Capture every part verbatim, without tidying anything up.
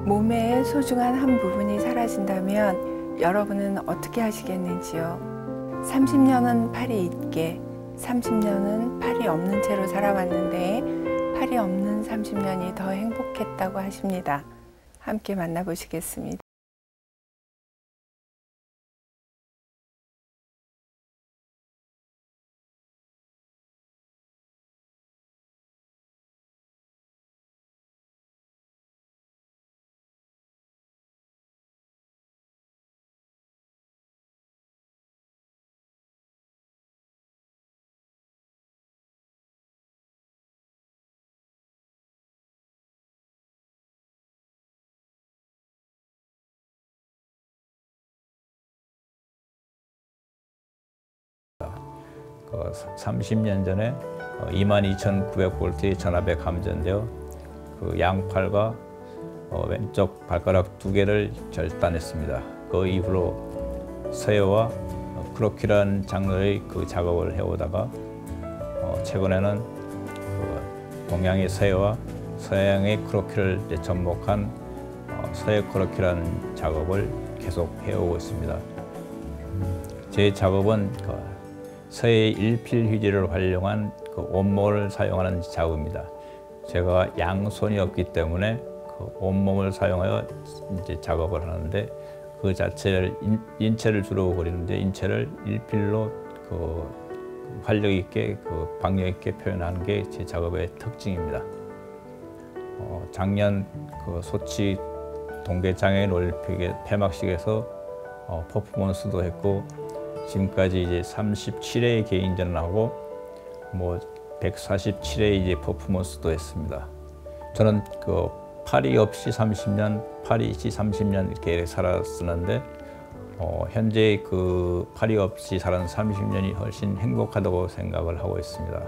몸의 소중한 한 부분이 사라진다면 여러분은 어떻게 하시겠는지요? 삼십 년은 팔이 있게, 삼십 년은 팔이 없는 채로 살아왔는데 팔이 없는 삼십 년이 더 행복했다고 하십니다. 함께 만나보시겠습니다. 그 삼십 년 전에 이만 이천구백 볼트의 전압에 감전되어 그 양팔과 어 왼쪽 발가락 두 개를 절단했습니다. 그 이후로 서예와 크로키라는 장르의 그 작업을 해오다가 어 최근에는 그 동양의 서예와 서양의 크로키를 이제 접목한 어 서예 크로키라는 작업을 계속 해오고 있습니다. 제 작업은 그 서예 일필 휴지를 활용한 그 온몸을 사용하는 작업입니다. 제가 양손이 없기 때문에 그 온몸을 사용하여 이제 작업을 하는데 그 자체를 인, 인체를 주로 그리는데 인체를 일필로 그 활력 있게 그 박력 있게 표현하는 게 제 작업의 특징입니다. 어, 작년 그 소치 동계장애인 올림픽의 폐막식에서 어, 퍼포먼스도 했고. 지금까지 이제 삼십칠 회의 개인전을 하고 뭐 백사십칠 회 이제 퍼포먼스도 했습니다. 저는 그 팔이 없이 삼십 년, 팔이 있이 삼십 년 이렇게 살았었는데 어, 현재 그 팔이 없이 살은 삼십 년이 훨씬 행복하다고 생각을 하고 있습니다.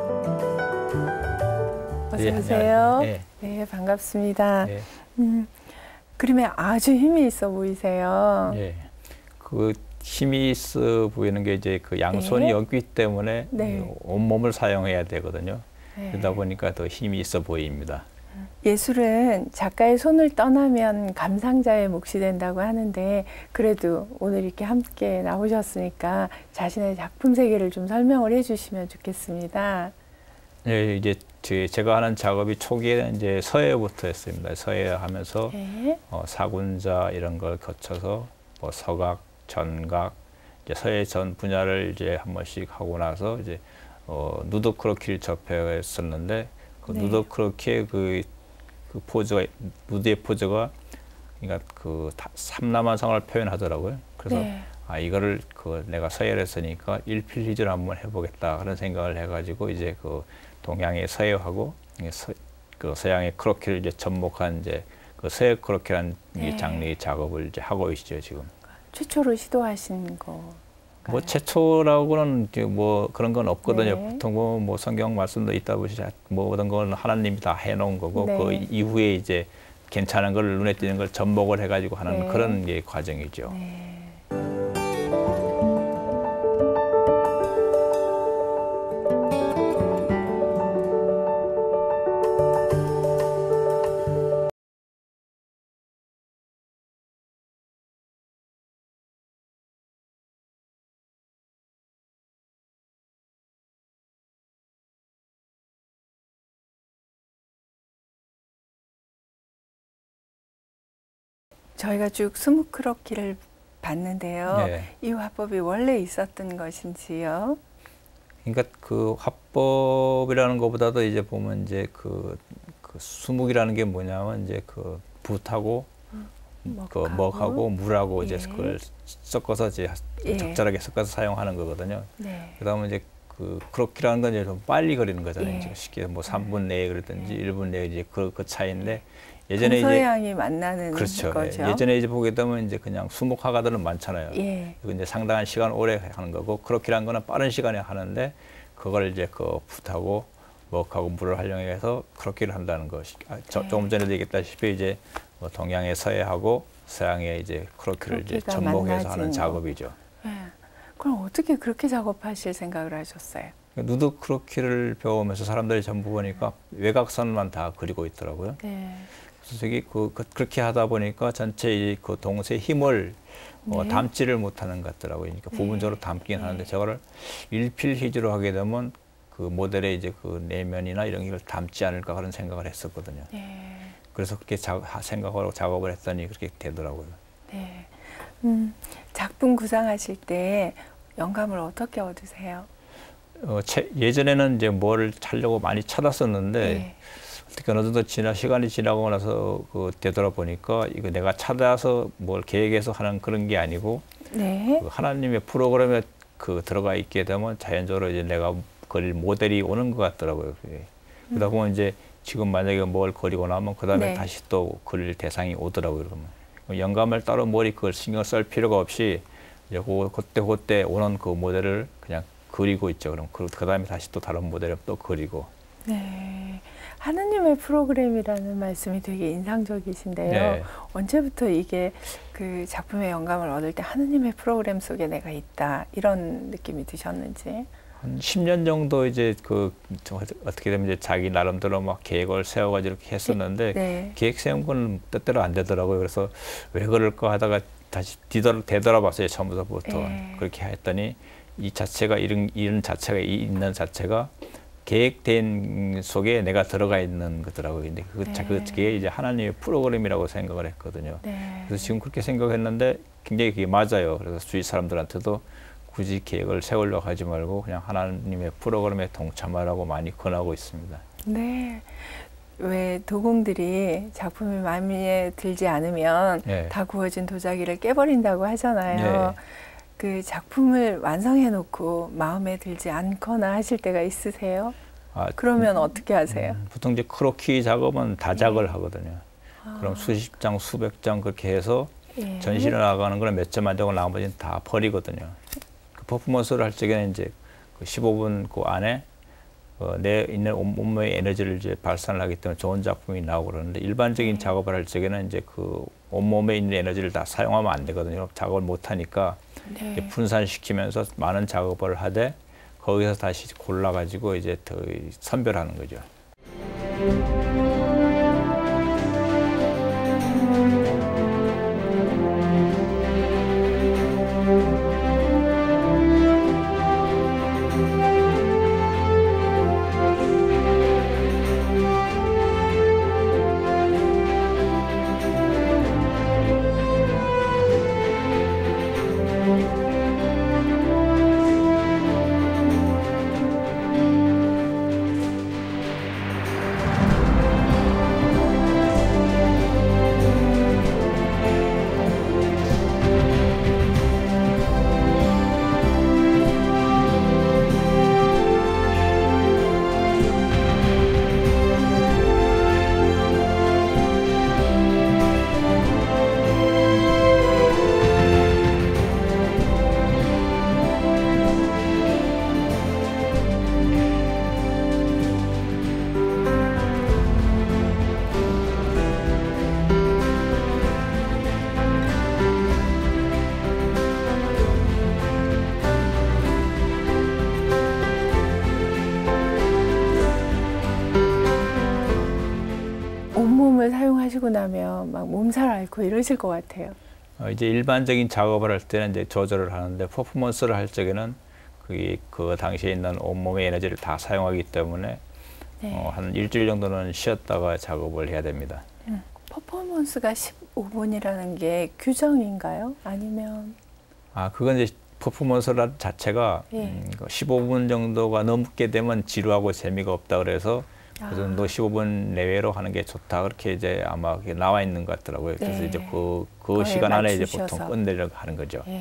어서 오세요. 네, 네 반갑습니다. 네. 음, 그러면 아주 힘이 있어 보이세요. 네. 그 힘이 있어 보이는 게 이제 그 양손이 네. 없기 때문에 네. 온몸을 사용해야 되거든요. 네. 그러다 보니까 더 힘이 있어 보입니다. 예술은 작가의 손을 떠나면 감상자의 몫이 된다고 하는데 그래도 오늘 이렇게 함께 나오셨으니까 자신의 작품 세계를 좀 설명을 해주시면 좋겠습니다. 네, 이제 제가 하는 작업이 초기에 이제 서예부터 했습니다. 서예하면서 네. 어, 사군자 이런 걸 거쳐서 뭐 서각, 전각, 이제 서예 전 분야를 이제 한 번씩 하고 나서 이제 어, 누드 크로키를 접했었는데 그 네. 누드 크로키의 그, 그 포즈가 누드의 포즈가 그러니까 그 삼라만상을 표현하더라고요. 그래서 네. 아 이거를 그 내가 서예를 했으니까 일필휘지를 한번 해보겠다 그런 생각을 해가지고 이제 그 동양의 서예하고 서, 그 서양의 크로키를 이제 접목한 이제 그 서예 크로키라는 네. 장르의 작업을 이제 하고 있죠 지금. 최초로 시도하신 거. 뭐 최초라고는 뭐 그런 건 없거든요. 네. 보통 뭐, 뭐 성경 말씀도 있다 보시 뭐 모든 건 하나님이 다 해놓은 거고 네. 그 이후에 이제 괜찮은 걸 눈에 띄는 걸 접목을 해가지고 하는 네. 그런 게 과정이죠. 네. 저희가 쭉 스무 크로키를 봤는데요. 네. 이 화법이 원래 있었던 것인지요? 그러니까 그 화법이라는 것보다도 이제 보면 이제 그, 그 수묵이라는 게 뭐냐면 이제 그 붓하고 음, 그 먹하고, 먹하고 물하고 이제 예. 그걸 섞어서 이제 예. 적절하게 섞어서 사용하는 거거든요. 네. 그다음에 이제 그 크로키라는 건 이제 좀 빨리 그리는 거잖아요. 예. 지금 쉽게 뭐 삼 분 내에 그랬든지 예. 일 분 내에 이제 그, 그 차이인데 예전에 동서양이 이제 만나는 그렇죠. 거죠. 예. 예전에 이제 보게 되면 이제 그냥 수목 화가들은 많잖아요. 예. 그리고 이제 상당한 시간 오래 하는 거고 크로키라는 거는 빠른 시간에 하는데 그걸 이제 그 붓하고 먹하고 물을 활용해서 크로키를 한다는 것이 아, 저, 네. 조금 전에도 얘기했다시피 이제 뭐 동양의 서예하고 서양의 이제 크로키를 이제 접목해서 하는 작업이죠. 예. 그럼 어떻게 그렇게 작업하실 생각을 하셨어요? 누드 크로키를 배우면서 사람들이 전부 보니까 외곽선만 다 그리고 있더라고요. 네. 압수수색이 그, 그 그렇게 하다 보니까 전체 그 동서의 힘을 어, 네. 담지를 못하는 것 같더라고요. 그러니까 네. 부분적으로 담긴 네. 하는데 저거를 일필휘주로 하게 되면 그 모델의 이제 그 내면이나 이런 걸 담지 않을까 그런 생각을 했었거든요. 네. 그래서 그렇게 자, 생각하고 작업을 했더니 그렇게 되더라고요. 네. 음, 작품 구상하실 때 영감을 어떻게 얻으세요? 어, 체, 예전에는 이제 뭘 하려고 많이 찾았었는데 네. 어떻게 어느 정도 지나 시간이 지나고 나서 그 되돌아보니까 이거 내가 찾아서 뭘 계획해서 하는 그런 게 아니고 네. 그 하나님의 프로그램에 그 들어가 있게 되면 자연적으로 이제 내가 그릴 모델이 오는 것 같더라고요. 그게. 그러다 보면 이제 지금 만약에 뭘 그리고 나면 그 다음에 네. 다시 또 그릴 대상이 오더라고요. 그러면 영감을 따로 머리 그걸 신경 쓸 필요가 없이 이제 그, 그때 그때 오는 그 모델을 그냥 그리고 있죠. 그럼 그, 그 다음에 다시 또 다른 모델을 또 그리고. 네. 하느님의 프로그램이라는 말씀이 되게 인상적이신데요. 네. 언제부터 이게 그 작품의 영감을 얻을 때 하느님의 프로그램 속에 내가 있다 이런 느낌이 드셨는지? 한 십 년 정도 이제 그 어떻게 되면 이제 자기 나름대로 막 계획을 세워가지고 이렇게 했었는데 네. 계획 세운 건 뜻대로 안 되더라고요. 그래서 왜 그럴까 하다가 다시 뒤돌아 되돌아봤어요. 처음부터. 네. 그렇게 했더니 이 자체가 이런 이런 자체가 있는 자체가 계획된 속에 내가 들어가 있는 거더라고요. 근데 그, 네. 그게 이제 하나님의 프로그램이라고 생각을 했거든요. 네. 그래서 지금 그렇게 생각했는데 굉장히 그게 맞아요. 그래서 주위 사람들한테도 굳이 계획을 세우려고 하지 말고 그냥 하나님의 프로그램에 동참하라고 많이 권하고 있습니다. 네. 왜 도공들이 작품이 마음에 들지 않으면 네. 다 구워진 도자기를 깨버린다고 하잖아요. 네. 그 작품을 완성해 놓고 마음에 들지 않거나 하실 때가 있으세요? 아, 그러면 어떻게 하세요? 음, 보통 이제 크로키 작업은 다작을 네. 하거든요. 아. 그럼 수십 장, 수백 장 그렇게 해서 예. 전시를 나가는 거는 몇 점 안 되고 나머지는 다 버리거든요. 그 퍼포먼스를 할 적에는 이제 그 십오 분 그 안에 어, 내 있는 온몸의 에너지를 이제 발산을 하기 때문에 좋은 작품이 나오고 그러는데 일반적인 네. 작업을 할 적에는 이제 그 온몸에 있는 에너지를 다 사용하면 안 되거든요. 작업을 못 하니까 네. 이제 분산시키면서 많은 작업을 하되 거기서 다시 골라가지고 이제 더 선별하는 거죠. 온몸을 사용하시고 나면 막 몸살 앓고 이러실 것 같아요. 어, 이제 일반적인 작업을 할 때는 이제 조절을 하는데 퍼포먼스를 할 적에는 그게 그 당시에 있는 온몸의 에너지를 다 사용하기 때문에 네. 어, 한 일주일 정도는 쉬었다가 작업을 해야 됩니다. 음, 퍼포먼스가 십오 분이라는 게 규정인가요? 아니면 아, 그건 이제 퍼포먼스 자체가 예. 음, 십오 분 정도가 넘게 되면 지루하고 재미가 없다 그래서 아. 그 정도 십오 분 내외로 하는 게 좋다 그렇게 이제 아마 그게 나와 있는 것 같더라고요. 그래서 네. 이제 그, 그 그거에 시간 안에 이제 맞추셔서. 보통 끝내려고 하는 거죠. 예.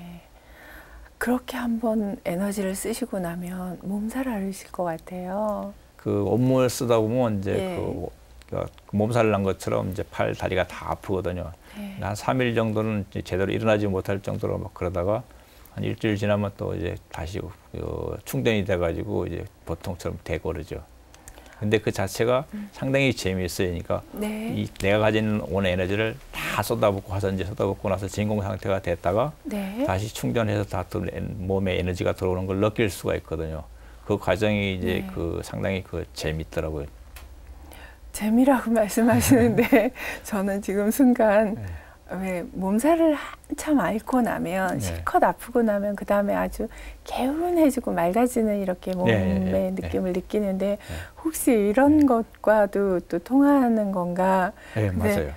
그렇게 한번 에너지를 쓰시고 나면 몸살 앓으실 것 같아요. 그 온몸을 쓰다 보면 이제 예. 그, 그 몸살 난 것처럼 이제 팔 다리가 다 아프거든요. 네. 한 삼 일 정도는 이제 제대로 일어나지 못할 정도로 막 그러다가 한 일주일 지나면 또 이제 다시 어, 충전이 돼가지고 이제 보통처럼 되고 그러죠. 근데 그 자체가 음. 상당히 재미있어요. 그러니까 네. 이 내가 가진 온 에너지를 다 쏟아붓고 화선지 쏟아붓고 나서 진공 상태가 됐다가 네. 다시 충전해서 다 또 몸에 에너지가 들어오는 걸 느낄 수가 있거든요. 그 과정이 이제 네. 그 상당히 그 재밌더라고요. 재미라고 말씀하시는데 저는 지금 순간 네. 왜 몸살을 한참 앓고 나면 네. 실컷 아프고 나면 그 다음에 아주 개운해지고 맑아지는 이렇게 몸의 네, 네, 네. 느낌을 느끼는데 네. 혹시 이런 것과도 또 통하는 건가? 네, 근데 맞아요.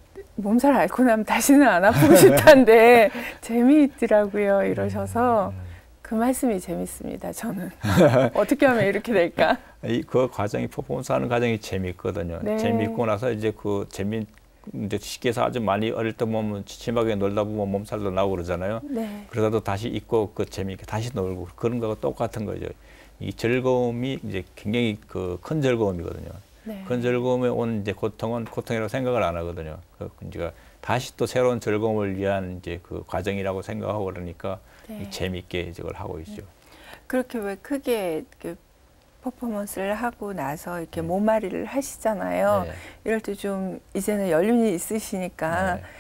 몸살 앓고 나면 다시는 안 아프고 싶다는데 재미있더라고요 이러셔서 그 말씀이 재밌습니다. 저는 어떻게 하면 이렇게 될까? 이 그 과정이 퍼포먼스 하는 과정이 재미있거든요. 네. 재미있고 나서 이제 그 재미 이제 쉽게 해서 아주 많이 어릴 때 보면 심하게 놀다 보면 몸살도 나고 그러잖아요. 네. 그러다도 다시 잊고 그 재미있게 다시 놀고 그런 거가 똑같은 거죠. 이 즐거움이 이제 굉장히 그 큰 즐거움이거든요. 네. 큰 즐거움에 온 이제 고통은 고통이라고 생각을 안 하거든요. 그 이제 다시 또 새로운 즐거움을 위한 이제 그 과정이라고 생각하고 그러니까 네. 재미있게 이걸 하고 있죠. 그렇게 왜 크게 그 퍼포먼스를 하고 나서 이렇게 몸앓이를 하시잖아요. 네. 이럴 때 좀 이제는 연륜이 있으시니까 네.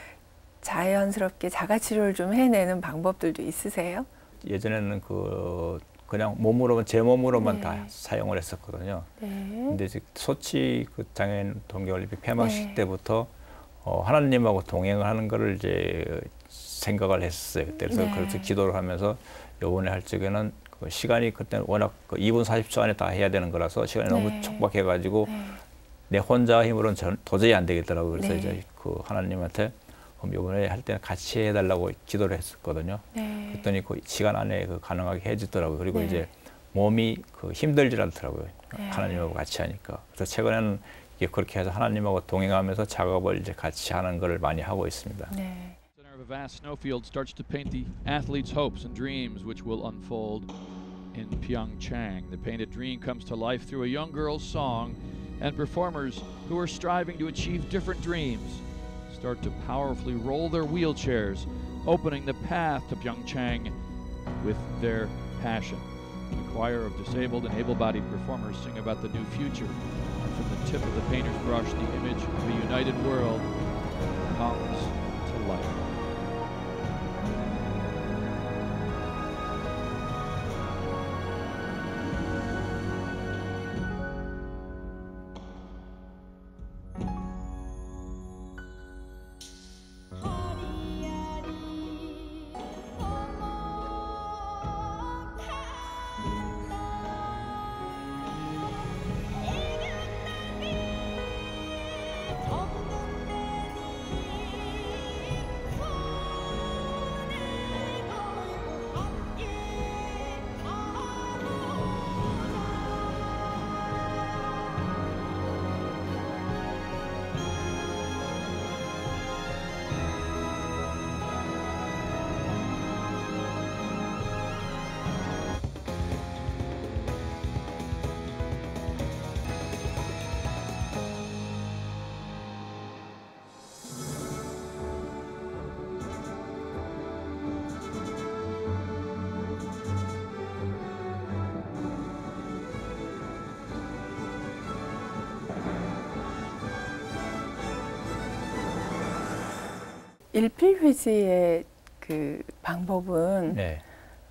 자연스럽게 자가치료를 좀 해내는 방법들도 있으세요? 예전에는 그 그냥 몸으로만 제 몸으로만 네. 다 사용을 했었거든요. 네. 근데 이제 소치 그 장애인 동계올림픽 폐막식 네. 때부터 어, 하나님하고 동행을 하는 거를 이제 생각을 했었어요. 그때 그래서 네. 그래서 기도를 하면서 요번에 할 적에는 그 시간이 그때는 워낙 그 이 분 사십 초 안에 다 해야 되는 거라서 시간이 네. 너무 촉박해가지고 네. 내 혼자 힘으로는 전, 도저히 안 되겠더라고요. 그래서 네. 이제 그 하나님한테 그럼 요번에 할 때는 같이 해달라고 기도를 했었거든요. 네. 그랬더니 그 시간 안에 그 가능하게 해주더라고요. 그리고 네. 이제 몸이 그 힘들지 않더라고요. 네. 하나님하고 같이 하니까. 그래서 최근에는 이게 그렇게 해서 하나님하고 동행하면서 작업을 이제 같이 하는 걸 많이 하고 있습니다. 네. Center of a vast snowfield starts to paint the athletes' hopes and dreams which will unfold in Pyeongchang. The painted dream comes to life through a young girl's song, and performers who are striving to achieve different dreams start to powerfully roll their wheelchairs, opening the path to Pyeongchang with their passion. The choir of disabled and able-bodied performers sing about the new future, and from the tip of the painter's brush, the image of a united world comes to life. 일필휘지의 그 방법은 네.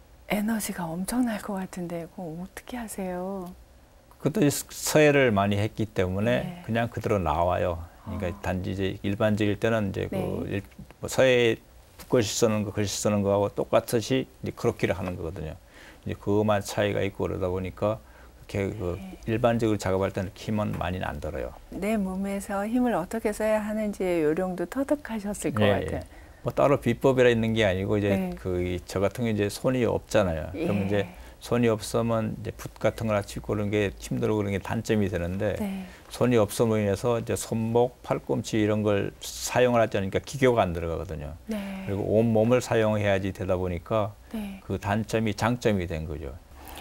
에너지가 엄청날 것 같은데 그거 어떻게 하세요? 그것도 서예를 많이 했기 때문에 네. 그냥 그대로 나와요. 그러니까 어. 단지 이제 일반적일 때는 이제 네. 그 일, 뭐 서예 글씨 쓰는 거 글씨 쓰는 거하고 똑같이 이제 크로키를 하는 거거든요. 이제 그것만 차이가 있고 그러다 보니까 이렇게 그 네. 일반적으로 작업할 때는 힘은 많이 안 들어요. 내 몸에서 힘을 어떻게 써야 하는지의 요령도 터득하셨을 것 예, 같아요. 예. 뭐 따로 비법이라 있는 게 아니고 이제 네. 그 저 같은 게 이제 손이 없잖아요. 예. 그러면 이제 손이 없으면 이제 붓 같은 거나 짚고 그런 게 힘들고 그런 게 단점이 되는데 네. 손이 없음으로 인해서 이제 손목, 팔꿈치 이런 걸 사용을 하지 않으니까 기교가 안 들어가거든요. 네. 그리고 온 몸을 사용해야지 되다 보니까 네. 그 단점이 장점이 된 거죠.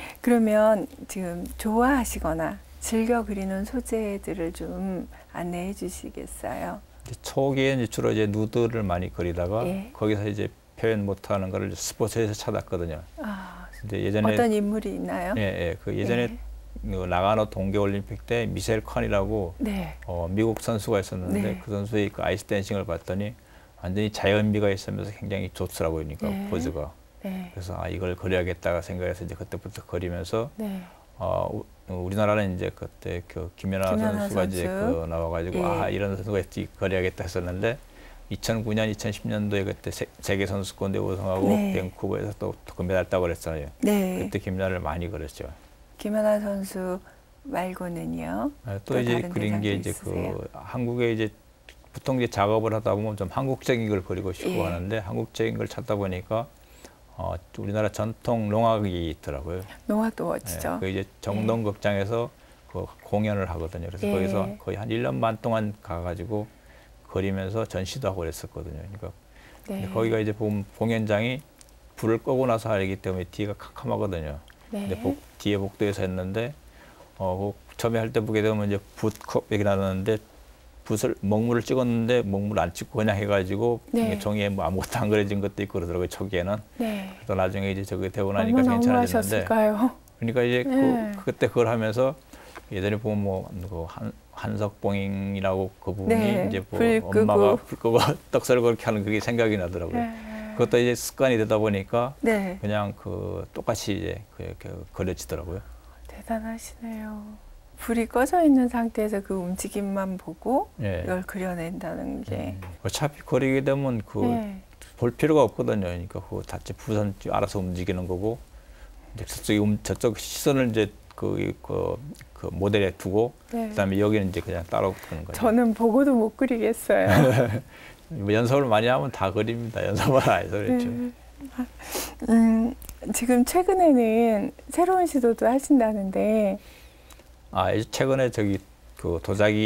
그러면 지금 좋아하시거나 즐겨 그리는 소재들을 좀 안내해 주시겠어요? 이제 초기에 이제 주로 이제 누드를 많이 그리다가 예. 거기서 이제 표현 못하는 거를 스포츠에서 찾았거든요. 아, 근데 예전에 어떤 인물이 있나요? 예, 예, 그 예전에 네. 그 나가노 동계올림픽 때 미셸 칸이라고 네. 어, 미국 선수가 있었는데 네. 그 선수의 그 아이스 댄싱을 봤더니 완전히 자연미가 있으면서 굉장히 좋더라고요. 그러니까 네. 포즈가. 네. 그래서 아 이걸 그려야겠다가 생각해서 이제 그때부터 그리면서 네. 어, 우리나라는 이제 그때 그 김연아, 김연아 선수가 선수. 이제 그 나와가지고 예. 아 이런 선수가 거려야겠다 했었는데 이천구 년, 이천십 년도에 그때 세, 세계 선수권대 우승하고 네. 밴쿠버에서 또 금메달 따고 그랬잖아요. 네. 그때 김연아를 많이 그렸죠. 김연아 선수 말고는요. 아, 또, 또 이제 다른 그린 게 대상도 이제 있으세요? 그 한국에 이제 보통 이제 작업을 하다 보면 좀 한국적인 걸 그리고 싶고 예. 하는데 한국적인 걸 찾다 보니까 어, 우리나라 전통 농악이 있더라고요. 농악도 멋지죠. 예, 그 이제 정동극장에서 그 공연을 하거든요. 그래서 예. 거기서 거의 한 일 년 반 동안 가가지고 그리면서 전시도 하고 그랬었거든요. 그러니까 네. 근데 거기가 이제 보면 공연장이 불을 끄고 나서 하기 때문에 뒤가 캄캄하거든요. 네. 근데 복, 뒤에 복도에서 했는데 어, 그 처음에 할 때 보게 되면 이제 붓컵 얘기 나왔는데 붓을 먹물을 찍었는데 먹물 안 찍고 그냥 해가지고 네. 종이에 뭐 아무것도 안 그려진 것도 있고 그러더라고요. 초기에는. 네. 그래서 나중에 이제 저게 되고 나니까 얼마나 괜찮아졌는데. 억울하셨을까요? 그러니까 이제 네. 그, 그때 그걸 하면서 예전에 보면 뭐 그 한, 한석봉이라고 그 부분이 네, 이제 뭐 불 끄고. 엄마가 불 끄고 떡살을 그렇게 하는 그게 생각이 나더라고요. 네. 그것도 이제 습관이 되다 보니까 네. 그냥 그 똑같이 이제 그, 그 그려지더라고요. 대단하시네요. 불이 꺼져 있는 상태에서 그 움직임만 보고 예. 이걸 그려낸다는 게. 음. 어차피 그리게 되면 그 볼 네. 필요가 없거든요. 그러니까 그 자체 부선 알아서 움직이는 거고 이제 저쪽 음, 저쪽 시선을 이제 그, 그, 그 모델에 두고 네. 그다음에 여기는 이제 그냥 따로 그는 거죠. 저는 보고도 못 그리겠어요. 뭐 연습을 많이 하면 다 그립니다. 연습을 안 해서 그렇죠. 네. 음, 지금 최근에는 새로운 시도도 하신다는데. 아, 이제 최근에 저기 그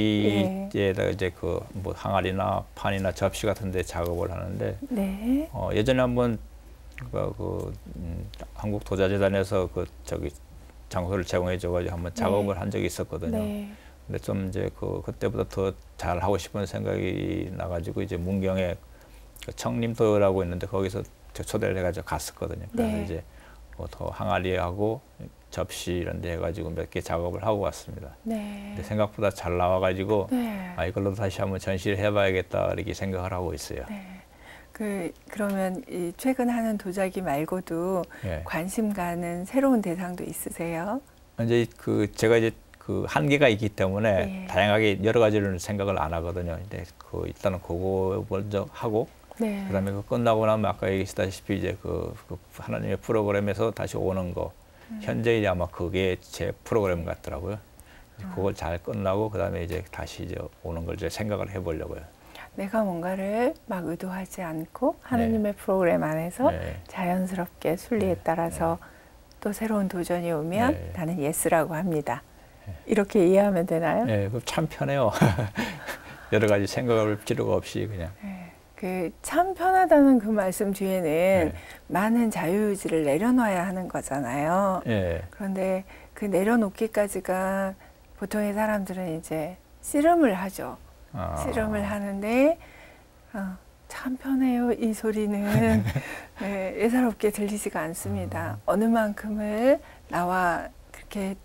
도자기에다가 이제 그 뭐 항아리나 판이나 접시 같은데 작업을 하는데 네. 어, 예전에 한번 그, 그 음, 한국 도자재단에서 그 저기 장소를 제공해줘가지고 한번 작업을 네. 한 적이 있었거든요. 네. 근데 좀 이제 그 그때보다 더 잘 하고 싶은 생각이 나가지고 이제 문경에 그 청림도라고 있는데 거기서 저 초대를 해가지고 갔었거든요. 그래서 네. 이제 뭐 더 항아리하고 접시 이런 데 해가지고 몇 개 작업을 하고 왔습니다. 네. 근데 생각보다 잘 나와가지고 네. 아 이걸로 다시 한번 전시를 해봐야겠다 이렇게 생각을 하고 있어요. 네. 그 그러면 이 최근 하는 도자기 말고도 예. 관심 가는 새로운 대상도 있으세요? 이제 그 제가 이제 그 한계가 있기 때문에 네. 다양하게 여러 가지를 생각을 안 하거든요. 근데 그 일단은 그거 먼저 하고 네. 그다음에 그 끝나고 나면 아까 얘기했다시피 이제 그, 그 하나님의 프로그램에서 다시 오는 거 음. 현재 이제 아마 그게 제 프로그램 같더라고요. 이제 아. 그걸 잘 끝나고 그다음에 이제 다시 이제 오는 걸 이제 생각을 해보려고요. 내가 뭔가를 막 의도하지 않고 하느님의 프로그램 안에서 네. 자연스럽게 순리에 따라서 또 새로운 도전이 오면 네. 나는 예스라고 합니다. 이렇게 이해하면 되나요? 네, 그 참 편해요. 여러 가지 생각할 필요가 없이 그냥. 네. 그 참 편하다는 그 말씀 뒤에는 네. 많은 자유의지를 내려놔야 하는 거잖아요. 예. 그런데 그 내려놓기까지가 보통의 사람들은 이제 씨름을 하죠. 아. 씨름을 하는데 어, 참 편해요. 이 소리는 네, 예사롭게 들리지가 않습니다. 어느 만큼을 나와 그렇게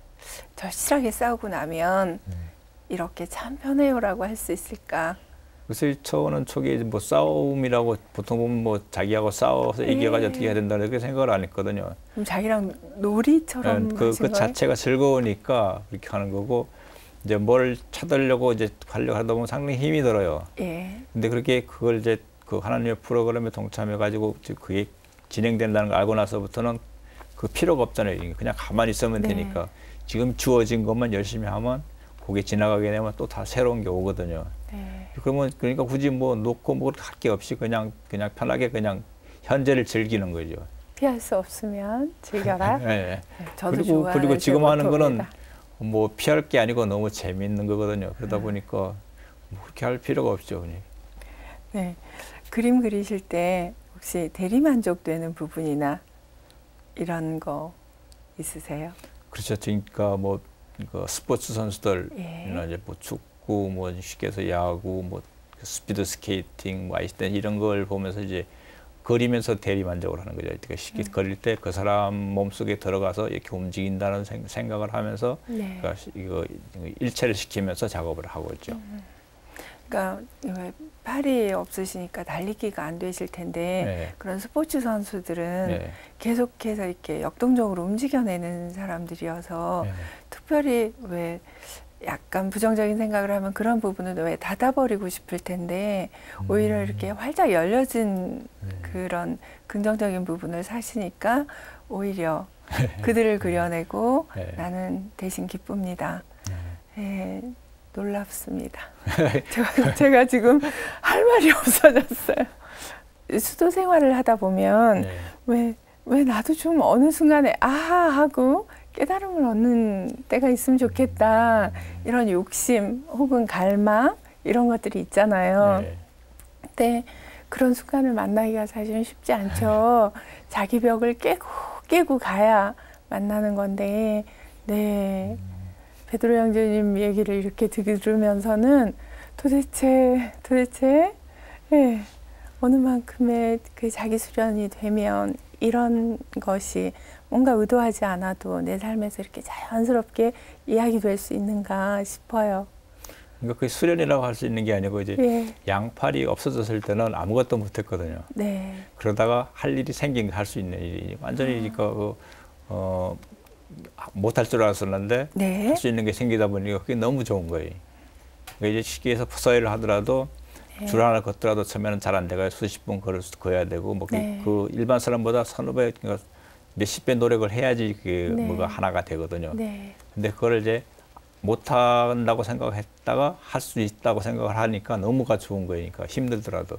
절실하게 싸우고 나면 이렇게 참 편해요라고 할 수 있을까? 그래서 저는 초기에 뭐 싸움이라고 보통 보면 뭐 자기하고 싸워서 이겨가지고 네. 어떻게 해야 된다 이렇게 생각을 안 했거든요. 그럼 자기랑 놀이처럼 그, 하신 그 거예요? 자체가 즐거우니까 그렇게 하는 거고 이제 뭘 찾으려고 이제 하려고 하다 보면 상당히 힘이 들어요. 예. 근데 그렇게 그걸 이제 그 하나님의 프로그램에 동참해가지고 그게 진행된다는 걸 알고 나서부터는 그 필요가 없잖아요. 그냥 가만히 있으면 네. 되니까 지금 주어진 것만 열심히 하면 그게 지나가게 되면 또 다 새로운 게 오거든요. 네. 그러면 그러니까 굳이 뭐 놓고 뭐 할 게 없이 그냥 그냥 편하게 그냥 현재를 즐기는 거죠. 피할 수 없으면 즐겨라. 네. 네, 저도 그리고 좋아하는 그리고 지금 하는 거는 모토입니다. 뭐 피할 게 아니고 너무 재미있는 거거든요. 그러다 네. 보니까 뭐 그렇게 할 필요가 없죠. 그냥. 네. 그림 그리실 때 혹시 대리만족되는 부분이나 이런 거 있으세요? 그렇죠. 그러니까 뭐 그 스포츠 선수들 예. 이제 뭐 축구, 뭐 쉽게 해서 야구, 뭐 스피드 스케이팅, 뭐 아이스단 이런 걸 보면서 이제 그리면서 대리 만족을 하는 거죠. 그러니까 쉽게 음. 그릴 때 그 사람 몸속에 들어가서 이렇게 움직인다는 생, 생각을 하면서 네. 그러니까 이거 일체를 시키면서 작업을 하고 있죠. 음. 그러니까 왜 팔이 없으시니까 달리기가 안 되실 텐데 네. 그런 스포츠 선수들은 네. 계속해서 이렇게 역동적으로 움직여내는 사람들이어서 네. 특별히 왜 약간 부정적인 생각을 하면 그런 부분은 왜 닫아버리고 싶을 텐데 음. 오히려 이렇게 활짝 열려진 네. 그런 긍정적인 부분을 사시니까 오히려 그들을 그려내고 네. 나는 대신 기쁩니다. 네. 예, 놀랍습니다. 제가, 제가 지금 할 말이 없어졌어요. 수도 생활을 하다 보면 네. 왜, 왜 나도 좀 어느 순간에 아하 하고 깨달음을 얻는 때가 있으면 좋겠다. 이런 욕심 혹은 갈망 이런 것들이 있잖아요. 네. 근데 그런 순간을 만나기가 사실은 쉽지 않죠. 자기 벽을 깨고 깨고 가야 만나는 건데 네. 베드로 형제님 얘기를 이렇게 들으면서는 도대체 도대체 네, 어느 만큼의 그 자기 수련이 되면 이런 것이 뭔가 의도하지 않아도 내 삶에서 이렇게 자연스럽게 이야기될 수 있는가 싶어요. 그러니까 그 수련이라고 할 수 있는 게 아니고 이제 예. 양팔이 없어졌을 때는 아무것도 못했거든요. 네. 그러다가 할 일이 생긴 할 수 있는 일이 완전히 그 어, 못할 줄 알았었는데 네. 할 수 있는 게 생기다 보니까 그게 너무 좋은 거예요. 그러니까 이제 쉽게해서 서예를 하더라도 네. 줄 하나 걷더라도 처음에는 잘 안 되고 수십 분 걸을 수 거야 되고 뭐 네. 그 일반 사람보다 서너 배 그러니까 몇십 배 노력을 해야지 그 네. 뭐가 하나가 되거든요. 네. 근데 그걸 이제 못 한다고 생각했다가 할 수 있다고 생각을 하니까 너무가 좋은 거니까 힘들더라도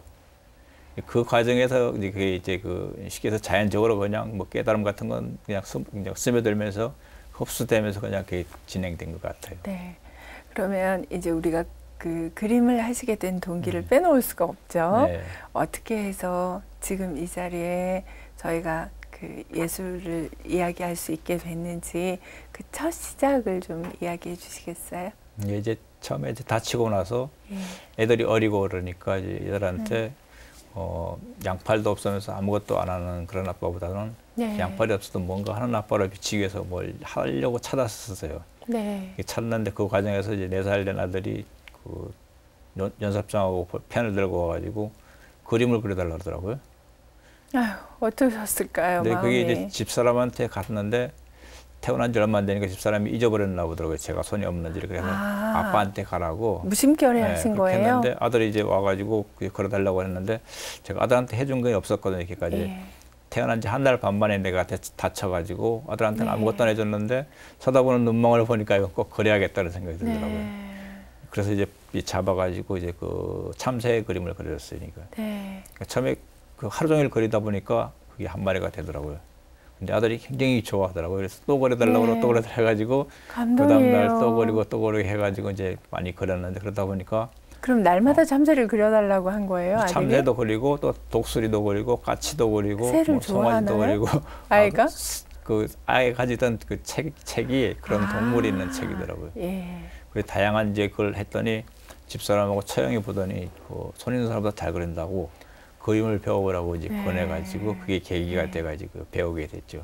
그 과정에서 이제 그게 이제 그 쉽게 해서 자연적으로 그냥 뭐 깨달음 같은 건 그냥, 스, 그냥 스며들면서 흡수되면서 그냥 그게 진행된 것 같아요. 네. 그러면 이제 우리가 그 그림을 하시게 된 동기를 네. 빼놓을 수가 없죠. 네. 어떻게 해서 지금 이 자리에 저희가 그 예술을 이야기할 수 있게 됐는지 그 첫 시작을 좀 이야기해 주시겠어요? 이제 처음에 이제 다치고 나서 예. 애들이 어리고 그러니까 이제 애들한테 음. 어, 양팔도 없으면서 아무것도 안 하는 그런 아빠보다는 네. 양팔이 없어도 뭔가 하는 아빠를 비치기 위해서 뭘 하려고 찾았었어요. 네. 찾는데 그 과정에서 이제 네 살 된 아들이 그 연, 연습장하고 펜을 들고 와가지고 그림을 그려달라 그러더라고요. 아유, 어떠셨을까요, 근데 마음이? 그게 이제 집사람한테 갔는데 태어난 지 얼마 안 되니까 집사람이 잊어버렸나 보더라고요. 제가 손이 없는지 그래서 아. 아빠한테 가라고. 무심결에 네, 하신 그렇게 거예요? 했는데 아들이 이제 와가지고 걸어달라고 했는데 제가 아들한테 해준 게 없었거든요. 이렇게까지. 예. 태어난 지 한 달 반 만에 내가 다쳐가지고 아들한테는 네. 아무것도 안 해줬는데 쳐다보는 눈망울을 보니까 이거 꼭 그려야겠다는 생각이 들더라고요. 네. 그래서 이제 잡아가지고 이제 그 참새 그림을 그렸으니까. 네. 그러니까 처음에 그 하루 종일 그리다 보니까 그게 한 마리가 되더라고요. 근데 아들이 굉장히 좋아하더라고요. 그래서 또 그려달라고 네. 네. 또 그려달라고 해가지고 그 감동이에요. 다음날 또 그리고 또 그리고 해가지고 이제 많이 그렸는데 그러다 보니까 그럼 날마다 참새를 그려달라고 한 거예요, 아들이? 참새도 그리고 또 독수리도 그리고 까치도 그리고 새를 뭐 송아지도 좋아하나요? 그리고 아이가? 아, 그 아이 가지던 그 책, 책이 그런 아. 동물이 있는 책이더라고요. 예. 그래서 다양한 이제 그걸 했더니 집사람하고 처형해 보더니 그 손 있는 사람보다 잘 그린다고 그림을 배워보라고 이제 네. 권해가지고 그게 계기가 네. 돼가지고 배우게 됐죠.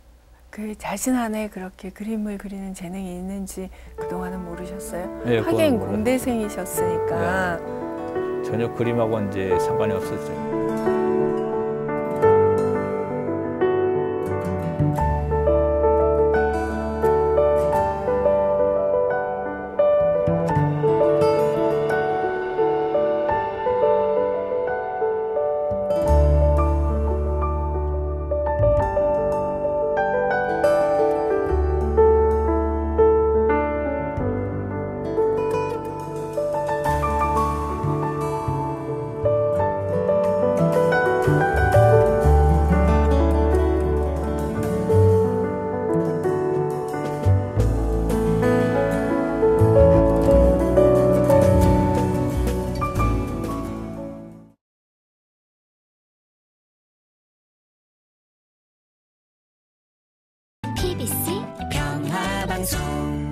그 자신 안에 그렇게 그림을 그리는 재능이 있는지 그동안은 모르셨어요? 네, 하긴 그건 몰랐어요. 공대생이셨으니까. 전혀 그림하고 이제 상관이 없었죠. 티비씨 평화방송